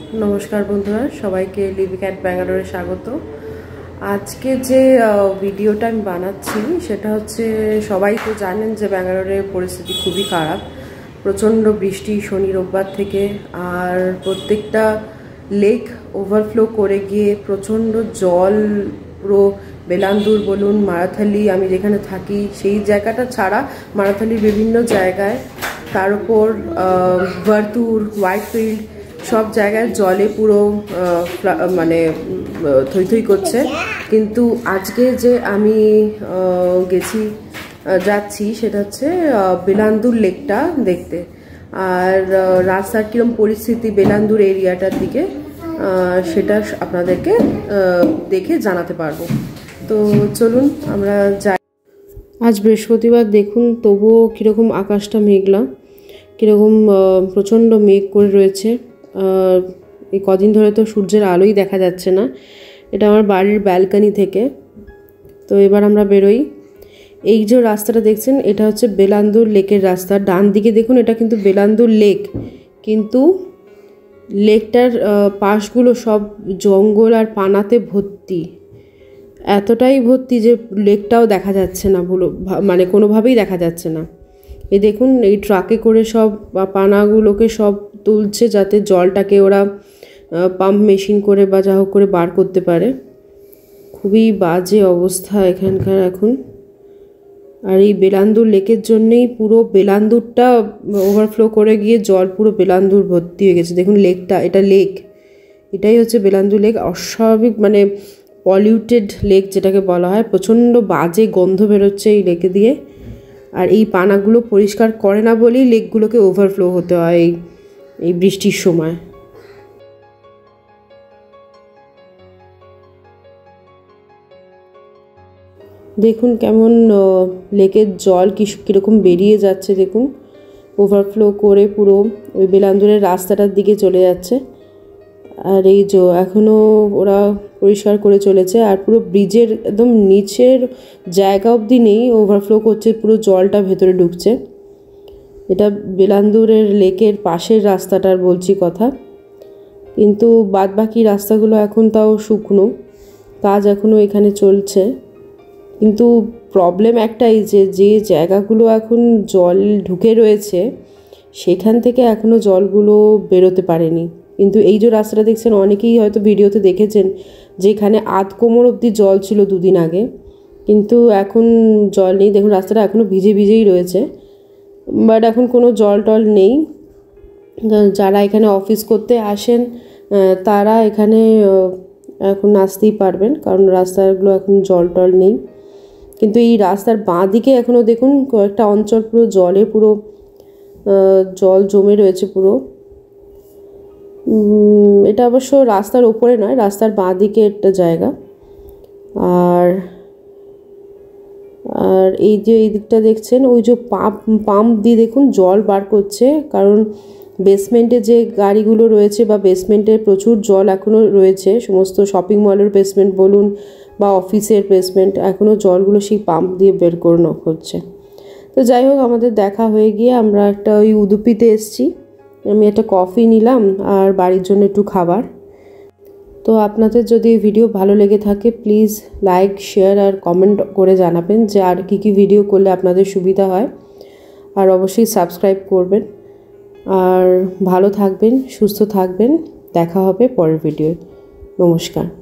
नमस्कार बंधुरा सबाइके living at बैंगलोरे स्वागत। आज के जे भिडियोटा आमि बानाच्छि सेटा हच्छे सबाई तो जानेन जे बैंगलोरे परिस्थिति खूबই खाराप, प्रचंड बृष्टि शनि रविवार थेके आर प्रत्येकटा लेक ओभारफ्लो करे गिये प्रचंड जल पुरो बेलान्दुर बोलुन माराथाली आमि जेखाने थाकी सेई जायगाटा छाड़ा माराथालिर विभिन्न जायगाय तार उपर वर्तुर व्हाइटफिल्ड सब जगह जले पुरो माने थई थई करছে किन्तु आज के जे आमी गेছি যাচ্ছি সেটা হচ্ছে বেলান্দুর লেকটা দেখতে। আর রাস্তার কিরকম পরিস্থিতি বেলান্দুর এরিয়াটার দিকে সেটা আপনাদেরকে দেখে জানাতে পারবো। তো চলুন আমরা যাই। আজ বৃহস্পতিবার দেখুন তবুও কিরকম আকাশটা মেঘলা, কিরকম প্রচণ্ড মেঘ করে রয়েছে। এই কদিন ধরে তো সূর্যের আলোই দেখা যাচ্ছে না। এটা আমার বাড়ির ব্যালকনি থেকে। তো এবার আমরা বেরোই। এই যে রাস্তাটা দেখছেন এটা হচ্ছে বেলান্দুর লেকের রাস্তা। ডান দিকে দেখুন এটা কিন্তু বেলান্দুর লেক, কিন্তু লেকটার পাশগুলো সব জঙ্গল আর পানাতে ভর্তি, এতটাই ভর্তি যে লেকটাও দেখা যাচ্ছে না, মানে কোনোভাবেই দেখা যাচ্ছে না। এই দেখুন এই ট্রাকে করে সব পানাগুলোকে সব তুলছে যাতে জলটাকে ওরা পাম্প মেশিন করে বা যা হোক করে বার করতে পারে। খুবই বাজে অবস্থা এখানকার এখন। আর এই বেলান্দুর লেকের জন্যেই পুরো বেলান্দুরটা ওভারফ্লো করে গিয়ে জল পুরো বেলান্দুর ভর্তি হয়ে গেছে। দেখুন লেকটা, এটা লেক, এটাই হচ্ছে বেলান্দুর লেক। অস্বাভাবিক মানে পলিউটেড লেক যেটাকে বলা হয়। প্রচণ্ড বাজে গন্ধ বেরোচ্ছে এই লেকে দিয়ে। আর এই পানাগুলো পরিষ্কার করে না বলেই লেকগুলোকে ওভারফ্লো হতে হয় এই বৃষ্টির সময়। দেখুন কেমন লেকের জল কীরকম বেরিয়ে যাচ্ছে, দেখুন ওভারফ্লো করে পুরো ওই বেলান্দুরের রাস্তাটার দিকে চলে যাচ্ছে। আর এই যে এখনও ওরা পরিষ্কার করে চলেছে। আর পুরো ব্রিজের একদম নিচের জায়গা অবধি নেই, ওভারফ্লো করছে, পুরো জলটা ভেতরে ঢুকছে। এটা বেলান্দুরের লেকের পাশের রাস্তাটার বলছি কথা, কিন্তু বাদ বাকি রাস্তাগুলো এখন তাও শুকনো, কাজ এখনও এখানে চলছে। কিন্তু প্রবলেম একটাই যে জায়গাগুলো এখন জল ঢুকে রয়েছে সেখান থেকে এখনও জলগুলো বেরোতে পারেনি। কিন্তু এই যে রাস্তাটা দেখছেন অনেকেই হয়তো ভিডিওতে দেখেছেন যে এখানে আধ কোমর অবধি জল ছিল দুদিন আগে, কিন্তু এখন জল নেই। দেখুন রাস্তাটা এখনও ভিজে ভিজেই রয়েছে, বাট এখন কোনো জল টল নেই। যারা এখানে অফিস করতে আসেন তারা এখানে এখন আসতেই পারবেন, কারণ রাস্তাগুলো এখন জল টল নেই। কিন্তু এই রাস্তার বাঁ দিকে এখনও দেখুন কয়েকটা অঞ্চল পুরো জলে পুরো জল জমে রয়েছে পুরো। এটা অবশ্য রাস্তার ওপরে নয়, রাস্তার বাঁ দিকে একটা জায়গা। আর আর এই যে এই দিকটা দেখছেন ওই যে পাম্প দিয়ে দেখুন জল বার করছে, কারণ বেসমেন্টে যে গাড়িগুলো রয়েছে বা বেসমেন্টে প্রচুর জল এখনও রয়েছে। সমস্ত শপিং মলের বেসমেন্ট বলুন বা অফিসের বেসমেন্ট, এখনও জলগুলো সেই পাম্প দিয়ে বের করানো হচ্ছে। তো যাই হোক, আমাদের দেখা হয়ে গিয়ে আমরা একটা ওই উদুপিতে এসেছি। আমি একটা কফি নিলাম আর বাড়ির জন্য একটু খাবার। তো আপনাদের যদি ভিডিও ভালো লেগে থাকে প্লিজ লাইক শেয়ার আর কমেন্ট করে জানাবেন যে আর কী কী ভিডিও করলে আপনাদের সুবিধা হয়। আর অবশ্যই সাবস্ক্রাইব করবেন। আর ভালো থাকবেন, সুস্থ থাকবেন। দেখা হবে পরের ভিডিও। নমস্কার।